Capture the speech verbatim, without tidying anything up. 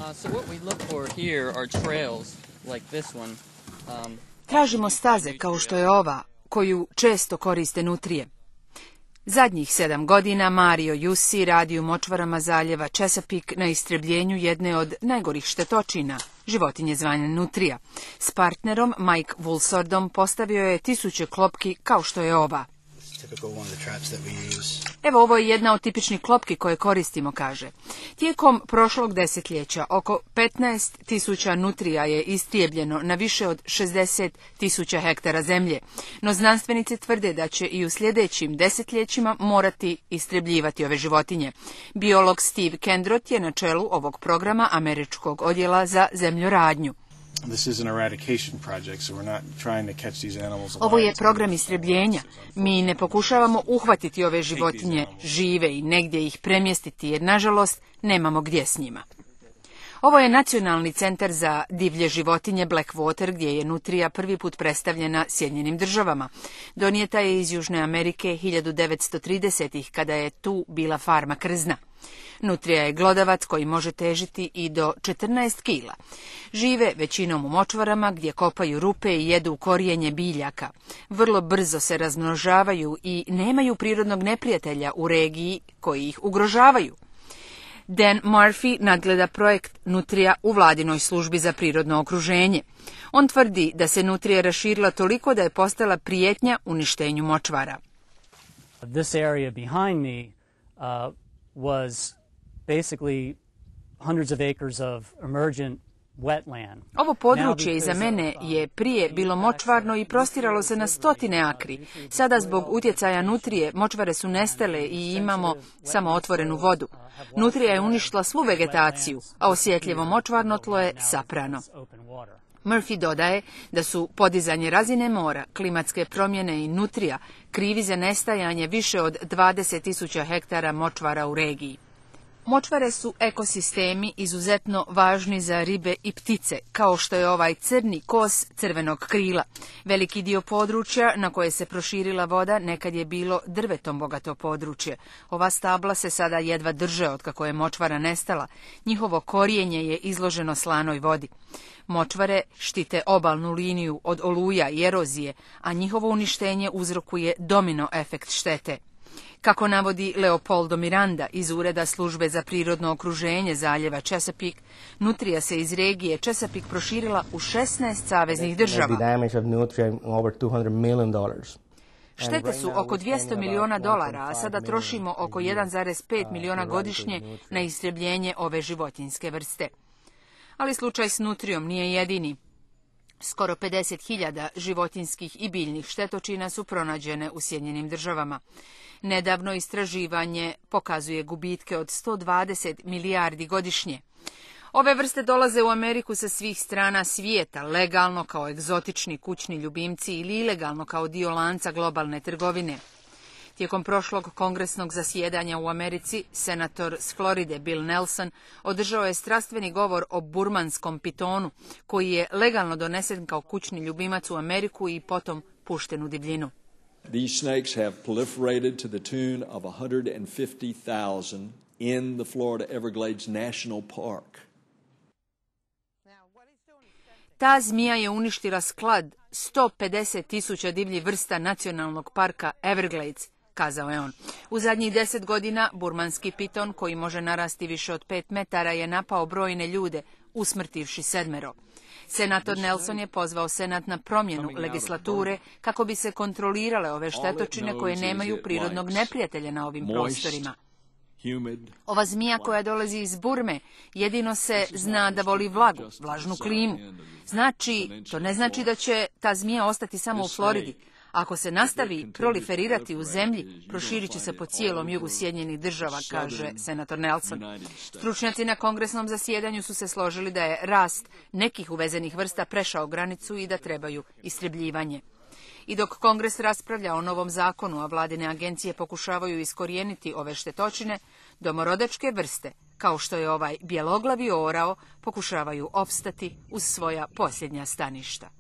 Tražimo staze kao što je ova, koju često koriste nutrije. Zadnjih sedam godina Mario Jussi radi u močvarama zaljeva Chesapeake na istrebljenju jedne od najgorih štetočina, životinje zvane nutrija. S partnerom Mike Woolsordom postavio je tisuće klopki kao što je ova. Evo, ovo je jedna od tipičnih klopki koje koristimo, kaže. Tijekom prošlog desetljeća oko petnaest tisuća nutrija je istrijebljeno na više od šezdeset tisuća hektara zemlje, no znanstvenici tvrde da će i u sljedećim desetljećima morati istrebljivati ove životinje. Biolog Steve Kendrot je na čelu ovog programa američkog odjela za zemljoradnju. Ovo je program istrebljenja. Mi ne pokušavamo uhvatiti ove životinje žive i negdje ih premjestiti, jer nažalost nemamo gdje s njima. Ovo je Nacionalni centar za divlje životinje Blackwater, gdje je nutrija prvi put predstavljena Sjedinjenim državama. Donijeta je iz Južne Amerike hiljadu devetsto tridesetih, kada je tu bila farma krzna. Nutrija je glodavac koji može težiti i do četrnaest kila. Žive većinom u močvarama gdje kopaju rupe i jedu korijenje biljaka. Vrlo brzo se razmnožavaju i nemaju prirodnog neprijatelja u regiji koji ih ugrožavaju. Dan Murphy nadgleda projekt nutrija u vladinoj službi za prirodno okruženje. On tvrdi da se nutrija raširila toliko da je postala prijetnja uništenju močvara. This area behind me uh, was basically hundreds of acres of emergent wetland. Ovo područje iza mene je prije bilo močvarno i prostiralo se na stotine akri. Sada zbog utjecaja nutrije močvare su nestale i imamo samo otvorenu vodu. Nutrija je uništila svu vegetaciju, a osjetljivo močvarno tlo je saprano. Murphy dodaje da su podizanje razine mora, klimatske promjene i nutrija krivi za nestajanje više od dvadeset tisuća hektara močvara u regiji. Močvare su ekosistemi izuzetno važni za ribe i ptice, kao što je ovaj crni kos crvenog krila. Veliki dio područja na koje se proširila voda nekad je bilo drvetom bogato područje. Ova stabla se sada jedva drže otkako je močvara nestala. Njihovo korijenje je izloženo slanoj vodi. Močvare štite obalnu liniju od oluja i erozije, a njihovo uništenje uzrokuje domino efekt štete. Kako navodi Leopoldo Miranda iz Ureda službe za prirodno okruženje zaljeva Chesapeake, nutrija se iz regije Chesapeake proširila u šesnaest saveznih država. Štete su oko dvjesto miliona dolara, a sada trošimo oko jedan zarez pet miliona godišnje na istrebljenje ove životinjske vrste. Ali slučaj s nutrijom nije jedini. Skoro pedeset hiljada životinjskih i biljnih štetočina su pronađene u Sjedinjenim državama. Nedavno istraživanje pokazuje gubitke od sto dvadeset milijardi godišnje. Ove vrste dolaze u Ameriku sa svih strana svijeta, legalno kao egzotični kućni ljubimci ili ilegalno kao dio lanca globalne trgovine. Tijekom prošlog kongresnog zasjedanja u Americi, senator s Floride Bill Nelson održao je strastveni govor o burmanskom pitonu, koji je legalno donesen kao kućni ljubimac u Ameriku i potom pušten u divljinu. These snakes have proliferated to the tune of one hundred fifty thousand in the Florida Everglades National Park. Ta zmija je uništila sklad sto pedeset tisuća divljih vrsta nacionalnog parka Everglades, kazao je on. U zadnjih deset godina burmanski piton, koji može narasti više od pet metara, je napao brojne ljude, usmrtivši sedmero. Senator Nelson je pozvao Senat na promjenu legislature kako bi se kontrolirale ove štetočine koje nemaju prirodnog neprijatelja na ovim prostorima. Ova zmija koja dolazi iz Burme jedino se zna da voli vlagu, vlažnu klimu. Znači, to ne znači da će ta zmija ostati samo u Floridi. Ako se nastavi proliferirati u zemlji, proširit će se po cijelom jugu Sjedinjenih država, kaže senator Nelson. Stručnjaci na kongresnom zasjedanju su se složili da je rast nekih uvezenih vrsta prešao granicu i da trebaju istrebljivanje. I dok Kongres raspravlja o novom zakonu, a vladine agencije pokušavaju iskorijeniti ove štetočine, domorodačke vrste, kao što je ovaj bjeloglavi orao, pokušavaju opstati uz svoja posljednja staništa.